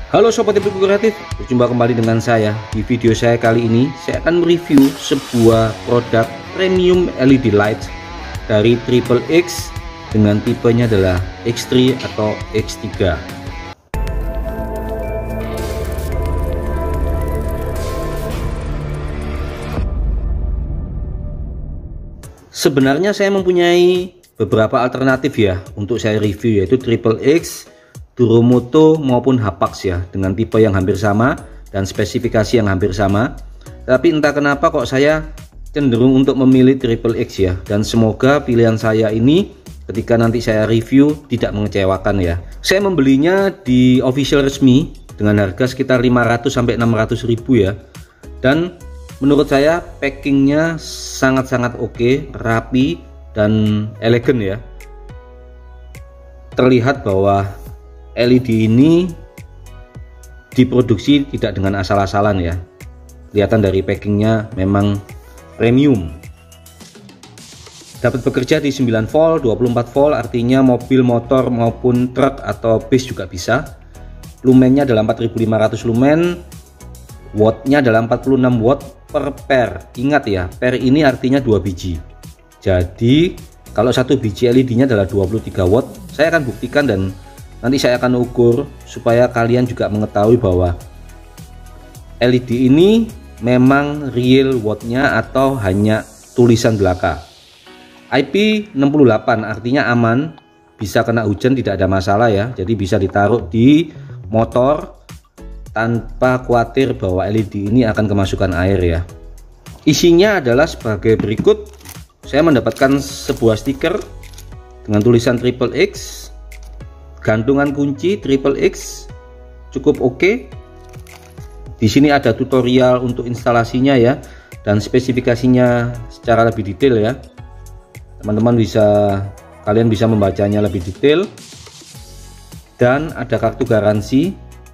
Halo Sobat Ibu Kreatif, berjumpa kembali dengan saya. Di video saya kali ini, saya akan mereview sebuah produk premium LED light dari Triple X dengan tipenya adalah X3 atau X3. Sebenarnya saya mempunyai beberapa alternatif ya untuk saya review, yaitu Triple X, Duromoto maupun Hapax ya, dengan tipe yang hampir sama dan spesifikasi yang hampir sama. Tapi entah kenapa kok saya cenderung untuk memilih Triple X ya, dan semoga pilihan saya ini ketika nanti saya review tidak mengecewakan ya. Saya membelinya di official resmi dengan harga sekitar 500 sampai 600 ribu ya, dan menurut saya packingnya sangat-sangat oke, rapi dan elegan ya. Terlihat bahwa LED ini diproduksi tidak dengan asal-asalan ya. Kelihatan dari packingnya memang premium. Dapat bekerja di 9 volt, 24 volt, artinya mobil, motor maupun truk atau bis juga bisa. Lumennya adalah 4500 lumen, wattnya adalah 46 watt per pair. Ingat ya, pair ini artinya 2 biji. Jadi kalau satu biji LED-nya adalah 23 watt. Saya akan buktikan dan nanti saya akan ukur supaya kalian juga mengetahui bahwa LED ini memang real wattnya atau hanya tulisan belaka. IP68 artinya aman, bisa kena hujan tidak ada masalah ya. Jadi bisa ditaruh di motor tanpa khawatir bahwa LED ini akan kemasukan air ya. Isinya adalah sebagai berikut. Saya mendapatkan sebuah stiker dengan tulisan Triple X, gantungan kunci Triple X cukup oke. Di sini ada tutorial untuk instalasinya ya, dan spesifikasinya secara lebih detail ya. Kalian bisa membacanya lebih detail. Dan ada kartu garansi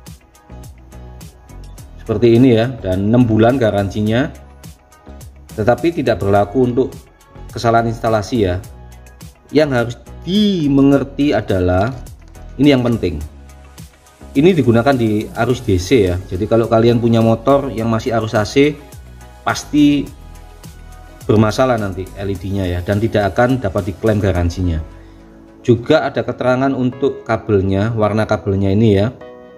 seperti ini ya, dan 6 bulan garansinya. Tetapi tidak berlaku untuk kesalahan instalasi ya. Yang harus dimengerti adalah ini yang penting, ini digunakan di arus DC ya. Jadi kalau kalian punya motor yang masih arus AC, pasti bermasalah nanti LED-nya ya, dan tidak akan dapat diklaim garansinya. Juga ada keterangan untuk kabelnya, warna kabelnya ini ya.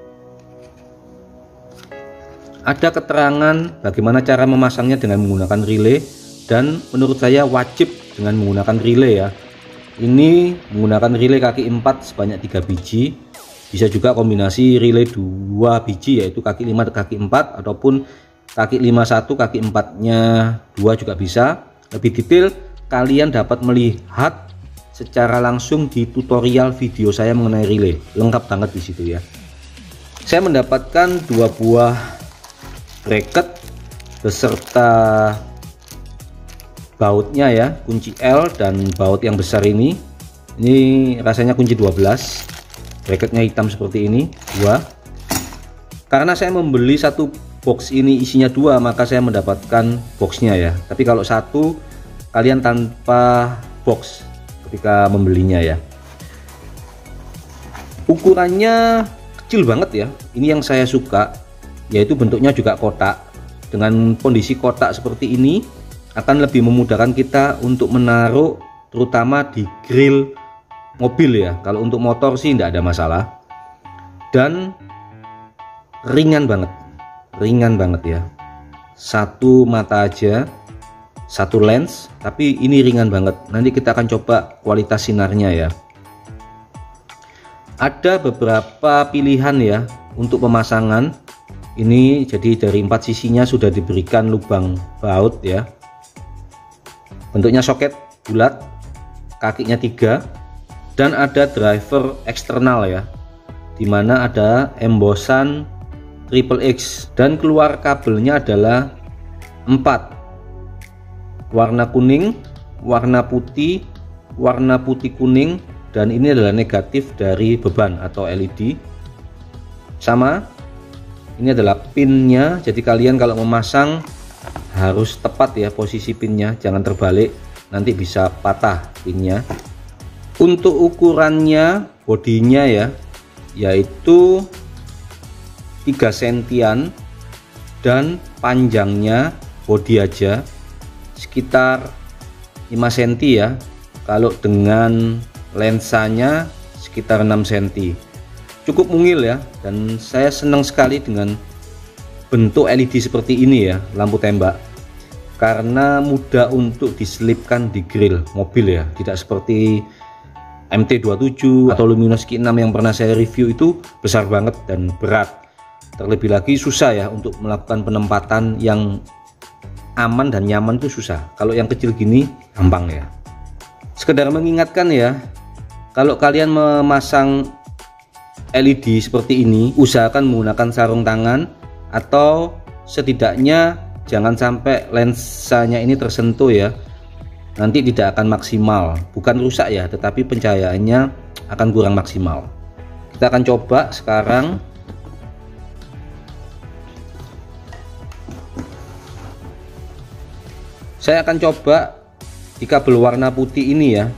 Ada keterangan bagaimana cara memasangnya dengan menggunakan relay, dan menurut saya wajib dengan menggunakan relay ya. Ini menggunakan relay kaki 4 sebanyak 3 biji. Bisa juga kombinasi relay 2 biji, yaitu kaki 5 dan kaki 4, ataupun kaki 51 kaki 4 nya 2 juga bisa. Lebih detail kalian dapat melihat secara langsung di tutorial video saya mengenai relay, lengkap banget di situ ya. Saya mendapatkan 2 buah bracket beserta bautnya ya, kunci L dan baut yang besar ini rasanya kunci 12. Bracketnya hitam seperti ini 2. Karena saya membeli satu box ini isinya 2, maka saya mendapatkan boxnya ya. Tapi kalau satu, kalian tanpa box ketika membelinya ya. Ukurannya kecil banget ya, ini yang saya suka, yaitu bentuknya juga kotak. Dengan kondisi kotak seperti ini akan lebih memudahkan kita untuk menaruh terutama di grill mobil ya. Kalau untuk motor sih tidak ada masalah, dan ringan banget ya. Satu mata aja, satu lens, tapi ini ringan banget. Nanti kita akan coba kualitas sinarnya ya. Ada beberapa pilihan ya untuk pemasangan. Ini jadi dari 4 sisinya sudah diberikan lubang baut ya. Bentuknya soket bulat, kakinya 3, dan ada driver eksternal ya, dimana ada embosan Triple X, dan keluar kabelnya adalah 4, warna kuning, warna putih kuning, dan ini adalah negatif dari beban atau LED. Sama, ini adalah pinnya, jadi kalian kalau memasang harus tepat ya posisi pinnya, jangan terbalik, nanti bisa patah pinnya. Untuk ukurannya, bodinya ya, yaitu 3 sentian dan panjangnya bodi aja sekitar 5 cm ya. Kalau dengan lensanya sekitar 6 cm. Cukup mungil ya, dan saya senang sekali dengan bentuk LED seperti ini ya, lampu tembak, karena mudah untuk diselipkan di grill mobil ya, tidak seperti MT27 atau Luminos Q6 yang pernah saya review, itu besar banget dan berat. Terlebih lagi susah ya untuk melakukan penempatan yang aman dan nyaman, itu susah. Kalau yang kecil gini gampang ya. Sekedar mengingatkan ya, kalau kalian memasang LED seperti ini, usahakan menggunakan sarung tangan, atau setidaknya jangan sampai lensanya ini tersentuh ya. Nanti tidak akan maksimal, bukan rusak ya, tetapi pencahayaannya akan kurang maksimal. Kita akan coba sekarang. Saya akan coba di kabel warna putih ini ya,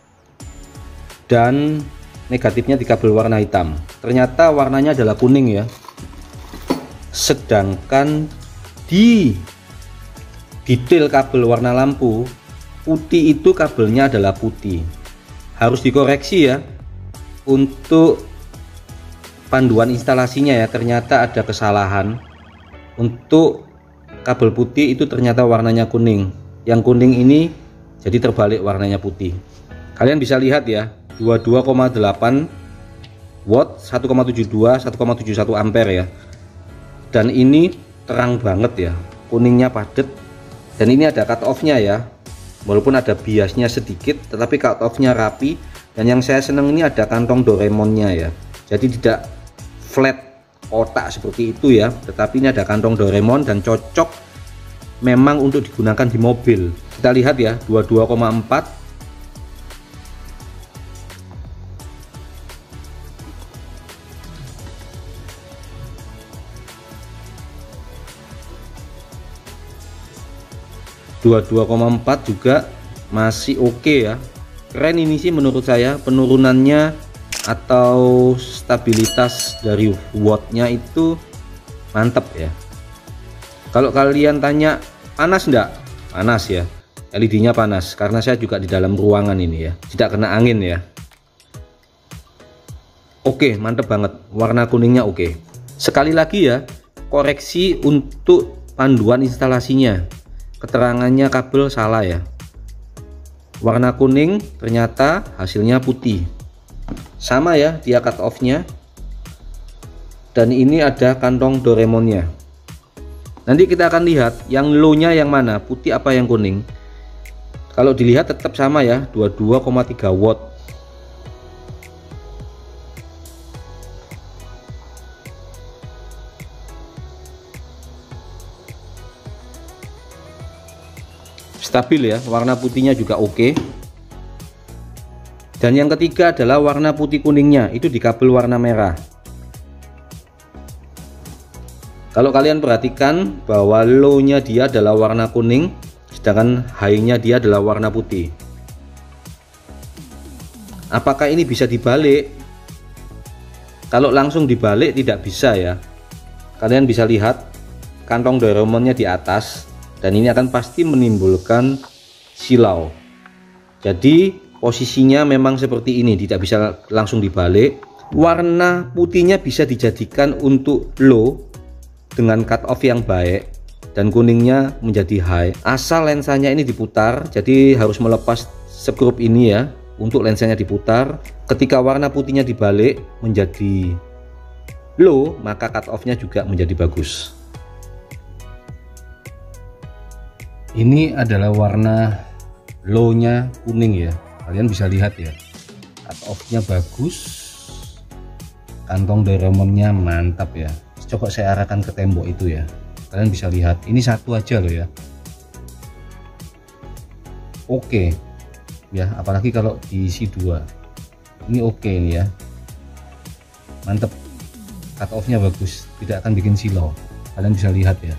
dan negatifnya di kabel warna hitam. Ternyata warnanya adalah kuning ya, sedangkan di detail kabel warna lampu putih itu kabelnya adalah putih. Harus dikoreksi ya untuk panduan instalasinya ya, ternyata ada kesalahan. Untuk kabel putih itu ternyata warnanya kuning, yang kuning ini jadi terbalik warnanya putih. Kalian bisa lihat ya, 22,8 watt, 1,72, 1,71 ampere ya, dan ini terang banget ya, kuningnya padat. Dan ini ada cut off nya ya, walaupun ada biasnya sedikit, tetapi cut off nya rapi. Dan yang saya senang ini ada kantong Doraemonnya ya, jadi tidak flat kotak seperti itu ya, tetapi ini ada kantong Doraemon dan cocok memang untuk digunakan di mobil. Kita lihat ya, 22,4. juga masih oke ya, keren ini sih menurut saya. Penurunannya atau stabilitas dari wattnya itu mantap ya. Kalau kalian tanya panas enggak? Panas ya, LED-nya panas karena saya juga di dalam ruangan ini ya, tidak kena angin ya. Oke, mantap banget, warna kuningnya oke. Sekali lagi ya, koreksi untuk panduan instalasinya, keterangannya kabel salah ya, warna kuning ternyata hasilnya putih. Sama ya dia cut off nya, dan ini ada kantong Doraemonnya. Nanti kita akan lihat yang low nya yang mana, putih apa yang kuning. Kalau dilihat tetap sama ya, 22,3 watt. Stabil ya, warna putihnya juga oke. Dan yang ketiga adalah warna putih kuningnya, itu di kabel warna merah. Kalau kalian perhatikan bahwa low-nya dia adalah warna kuning, sedangkan high-nya dia adalah warna putih. Apakah ini bisa dibalik? Kalau langsung dibalik tidak bisa ya. Kalian bisa lihat kantong Doraemonnya di atas, dan ini akan pasti menimbulkan silau. Jadi posisinya memang seperti ini, tidak bisa langsung dibalik. Warna putihnya bisa dijadikan untuk low dengan cut off yang baik, dan kuningnya menjadi high. Asal lensanya ini diputar, jadi harus melepas skrup ini ya, untuk lensanya diputar. Ketika warna putihnya dibalik menjadi low, maka cut off nya juga menjadi bagus. Ini adalah warna low nya kuning ya, kalian bisa lihat ya, cut off nya bagus, kantong Doraemonnya mantap ya. Coba saya arahkan ke tembok itu ya, kalian bisa lihat, ini satu aja loh ya. Oke ya, apalagi kalau diisi dua, ini oke ini ya, mantep. Cut off nya bagus, tidak akan bikin silau, kalian bisa lihat ya.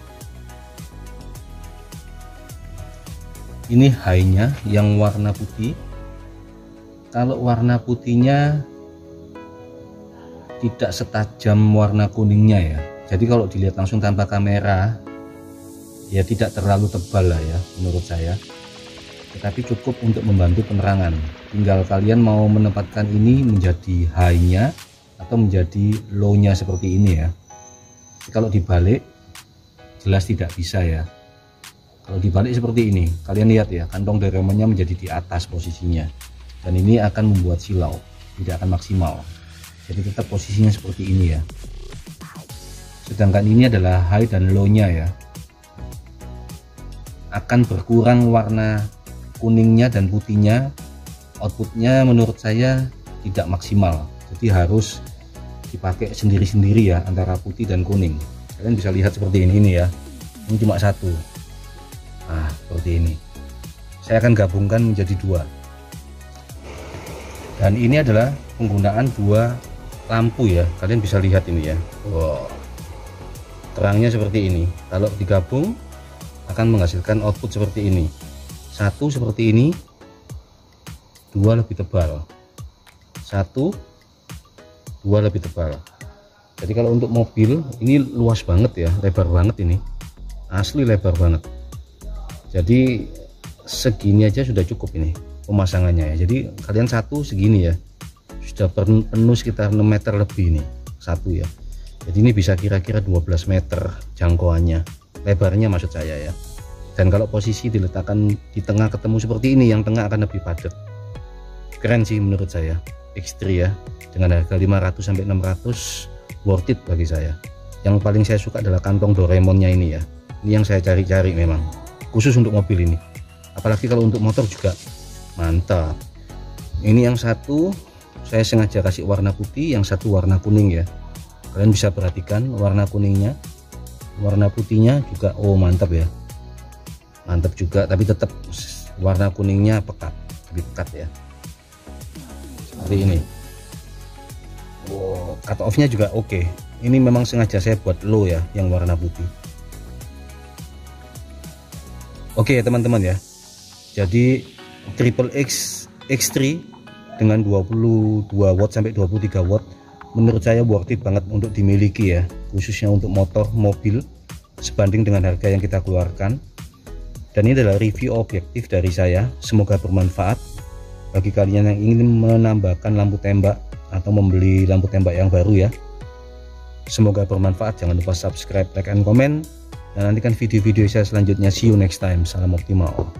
Ini high-nya yang warna putih. Kalau warna putihnya tidak setajam warna kuningnya ya, Jadi kalau dilihat langsung tanpa kamera ya tidak terlalu tebal lah ya menurut saya, tetapi cukup untuk membantu penerangan. Tinggal kalian mau menempatkan ini menjadi high-nya atau menjadi low-nya seperti ini ya. Kalau dibalik jelas tidak bisa ya. Kalau dibalik seperti ini, kalian lihat ya, kantong Doraemonnya menjadi di atas posisinya, dan ini akan membuat silau, tidak akan maksimal. Jadi tetap posisinya seperti ini ya. Sedangkan ini adalah high dan low-nya ya. Akan berkurang warna kuningnya dan putihnya. Outputnya menurut saya tidak maksimal, jadi harus dipakai sendiri-sendiri ya, antara putih dan kuning. Kalian bisa lihat seperti ini ya, ini cuma satu. Nah seperti ini, saya akan gabungkan menjadi dua, dan ini adalah penggunaan dua lampu ya. Kalian bisa lihat ini ya, wow, terangnya seperti ini. Kalau digabung akan menghasilkan output seperti ini. Satu seperti ini, dua lebih tebal, satu, dua lebih tebal. Jadi kalau untuk mobil ini luas banget ya, lebar banget ini, asli lebar banget. Jadi segini aja sudah cukup ini pemasangannya ya. Jadi kalian satu segini ya, sudah penuh sekitar 6 meter lebih ini satu ya. Jadi ini bisa kira-kira 12 meter jangkauannya, lebarnya maksud saya ya. Dan kalau posisi diletakkan di tengah ketemu seperti ini, yang tengah akan lebih padat. Keren sih menurut saya, X3 ya, dengan harga 500 sampai 600 worth it bagi saya. Yang paling saya suka adalah kantong Doraemonnya ini ya. Ini yang saya cari-cari memang, khusus untuk mobil ini. Apalagi kalau untuk motor juga mantap. Ini yang satu saya sengaja kasih warna putih, yang satu warna kuning ya. Kalian bisa perhatikan warna kuningnya, warna putihnya juga oh mantap ya, mantap juga. Tapi tetap warna kuningnya pekat, lebih pekat ya, seperti ini. Wow, cut off nya juga oke. Ini memang sengaja saya buat low ya, yang warna putih. Oke teman-teman ya, jadi Triple X X3 dengan 22 watt sampai 23 watt menurut saya worth it banget untuk dimiliki ya, khususnya untuk motor mobil, sebanding dengan harga yang kita keluarkan. Dan ini adalah review objektif dari saya, semoga bermanfaat bagi kalian yang ingin menambahkan lampu tembak atau membeli lampu tembak yang baru ya. Semoga bermanfaat. Jangan lupa subscribe, like, and comment, dan nantikan video-video saya selanjutnya. See you next time. Salam optimal.